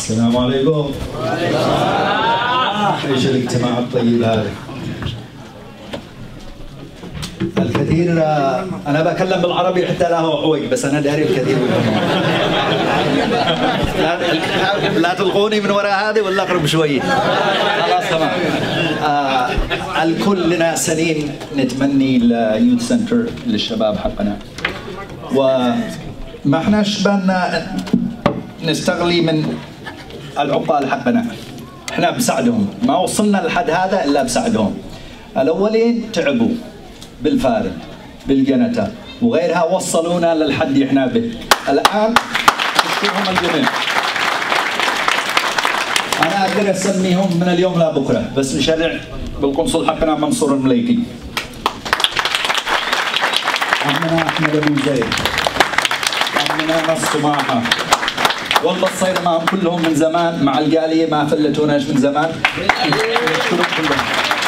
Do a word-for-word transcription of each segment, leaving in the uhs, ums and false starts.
السلام عليكم. ايش الاجتماع الطيب هذا؟ الكثير انا بكلم بالعربي حتى لا هو عوج، بس انا داري الكثير لا, لا تلقوني من وراء هذه ولا اقرب شوي. خلاص تمام. آه الكل لنا سنين نتمني اليوث سنتر للشباب حقنا، وما احناش بالنا نستغلي من العقال حقنا، احنا بنساعدهم، ما وصلنا لحد هذا الا بساعدهم. الاولين تعبوا بالفارق بالجنتا وغيرها، وصلونا للحد اللي احنا به الان، نشكرهم الجميع. انا اقدر اسميهم من اليوم لبكره، بس نشرع بالقنصل حقنا منصور المليكي، عمنا احمد ابو زيد، عمنا نص سماحه، والله صاير معهم كلهم من زمان، مع الجاليه ما فلتوناش من زمان. نشكرهم كلهم.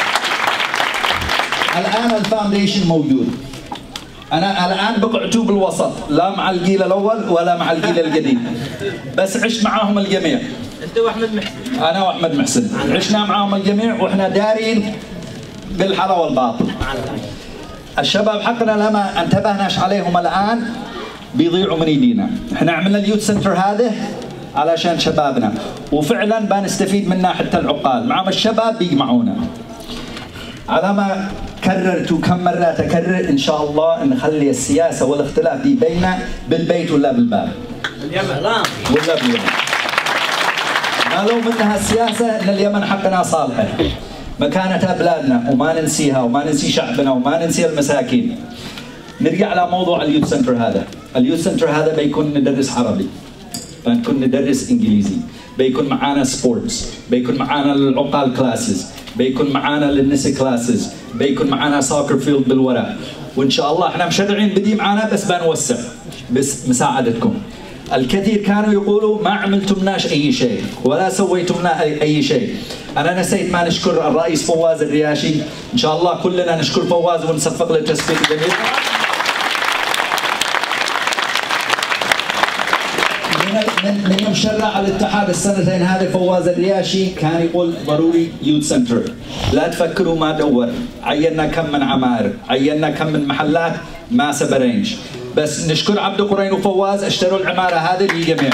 الان الفاونديشن موجود، انا الان بقعتوا بالوسط، لا مع الجيل الاول ولا مع الجيل القديم، بس عشت معاهم الجميع. انت واحمد محسن؟ انا واحمد محسن عشنا معاهم الجميع، واحنا دارين بالحلا والباطل. الشباب حقنا لما انتبهناش عليهم الان بيضيعوا من ايدينا. احنا عملنا اليوث سنتر هذا علشان شبابنا، وفعلا بنستفيد منها حتى العقال، مع الشباب بيجمعونا. على ما كررت وكم مرة أكرر إن شاء الله نخلي السياسة والاختلاف دي بيننا بالبيت ولا بالباب. اليمن ولا باليمن. ما لو منها السياسة إن اليمن حقنا صالحة. مكانتها بلادنا وما ننسيها وما ننسي شعبنا وما ننسي المساكين. نرجع على موضوع اليوث سنتر هذا. اليوث سنتر هذا بيكون ندرس عربي. بنكون ندرس إنجليزي. بيكون معانا سبورتس، بيكون معانا العقال كلاسز، بيكون معانا للنساء كلاسز، بيكون معانا ساكر فيلد بالوراء، وان شاء الله احنا مشرعين بدي معانا، بس بنوسع بس مساعدتكم. الكثير كانوا يقولوا ما عملتمناش اي شيء ولا سويتمنا اي شيء. انا نسيت ما نشكر الرئيس فواز الرياشي، ان شاء الله كلنا نشكر فواز ونصفق له تصفيق جميل. من من يوم شرع الاتحاد السنتين هذه فواز الرياشي كان يقول ضروري يوث سنتر، لا تفكروا ما دور، عينا كم من عماير، عينا كم من محلات ما سبرينج، بس نشكر عبد قرين وفواز اشتروا العماره هذه للجميع.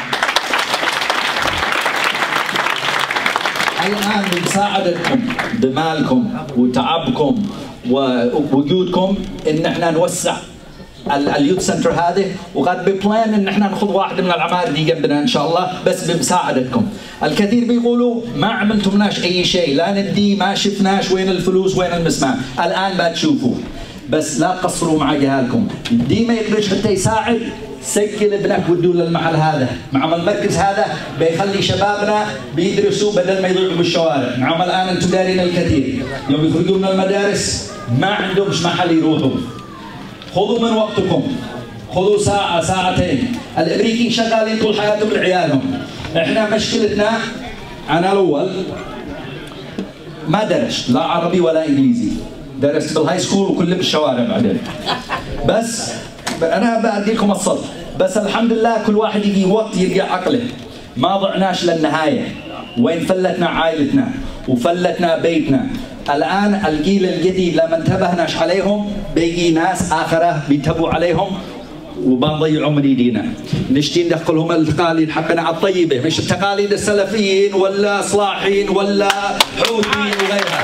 الان بمساعدتكم بمالكم وتعبكم ووجودكم ان احنا نوسع اليوث سنتر هذه، وقد ببلان ان احنا ناخذ واحد من العماير دي جنبنا ان شاء الله، بس بمساعدتكم. الكثير بيقولوا ما عملتمناش اي شيء، لا ندي، ما شفناش وين الفلوس وين المسمار، الان بتشوفوا، بس لا تقصروا مع جهالكم. دي ما يقدرش حتى يساعد، سجل ابنك ودوه للمحل هذا، مع المركز هذا بيخلي شبابنا بيدرسوا بدل ما يضيعوا بالشوارع. نعم الان انتم دارين الكثير يوم يخرجوا من المدارس ما عندهمش محل يروحوا. خذوا من وقتكم، خذوا ساعة ساعتين. الامريكيين شغالين طول حياتهم لعيالهم، احنا مشكلتنا انا الاول ما درست لا عربي ولا انجليزي، درست بالهاي سكول وكله بالشوارع بعدين. بس انا بديكم الصدق، بس الحمد لله كل واحد يجي وقت يرجع عقله، ما ضعناش للنهاية. وين فلتنا عائلتنا وفلتنا بيتنا. الآن الجيل الجديد لما انتبهناش عليهم بيجي ناس آخرة بيتبوا عليهم وبنضيعهم من ايدينا. نشتي ندخلهم التقاليد حقنا الطيبة، مش التقاليد السلفيين ولا صلاحين ولا حوثيين وغيرها.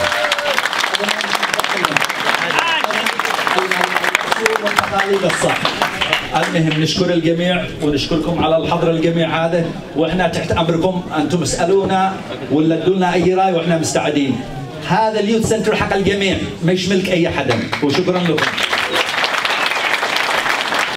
التقاليد الصح. المهم نشكر الجميع ونشكركم على الحضر الجميع هذا، واحنا تحت امركم، انتم اسالونا ولا تدولنا اي راي واحنا مستعدين. هذا اليوث سنتر حق الجميع مش ملك اي حدا، وشكرا لكم.